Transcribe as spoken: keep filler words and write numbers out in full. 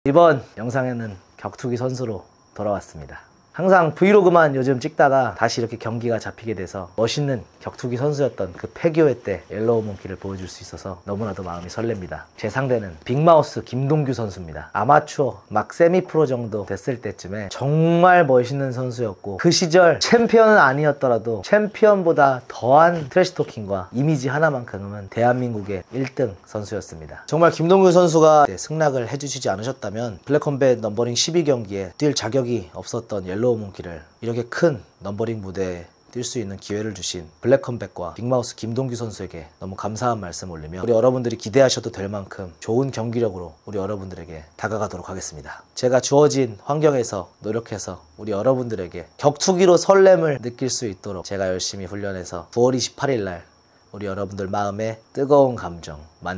이번 영상에는 격투기 선수로 돌아왔습니다. 항상 브이로그만 요즘 찍다가 다시 이렇게 경기가 잡히게 돼서 멋있는 격투기 선수였던 그 폐교회 때 옐로우 몽키를 보여줄 수 있어서 너무나도 마음이 설렙니다. 제 상대는 빅마우스 김동규 선수입니다. 아마추어 막 세미프로 정도 됐을 때쯤에 정말 멋있는 선수였고, 그 시절 챔피언은 아니었더라도 챔피언보다 더한 트래시토킹과 이미지 하나만큼은 대한민국의 일 등 선수였습니다. 정말 김동규 선수가 승낙을 해주시지 않으셨다면 블랙컴뱃 넘버링 십이 경기에 뛸 자격이 없었던 옐로우 몽키를 이렇게 큰 넘버링 무대에 뛸 수 있는 기회를 주신 블랙컴뱃과 빅마우스 김동규 선수에게 너무 감사한 말씀 올리며, 우리 여러분들이 기대하셔도 될 만큼 좋은 경기력으로 우리 여러분들에게 다가가도록 하겠습니다. 제가 주어진 환경에서 노력해서 우리 여러분들에게 격투기로 설렘을 느낄 수 있도록 제가 열심히 훈련해서 구월 이십팔일 날 우리 여러분들 마음에 뜨거운 감정 만